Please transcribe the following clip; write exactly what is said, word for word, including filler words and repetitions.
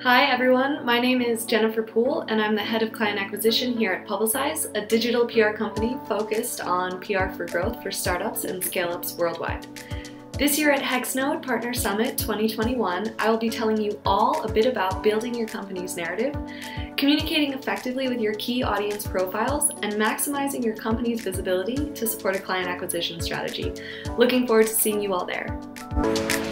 Hi everyone, my name is Jennifer Poole and I'm the Head of Client Acquisition here at Publicize, a digital P R company focused on P R for growth for startups and scale-ups worldwide. This year at Hexnode Partner Summit twenty twenty-one, I will be telling you all a bit about building your company's narrative, communicating effectively with your key audience profiles, and maximizing your company's visibility to support a client acquisition strategy. Looking forward to seeing you all there.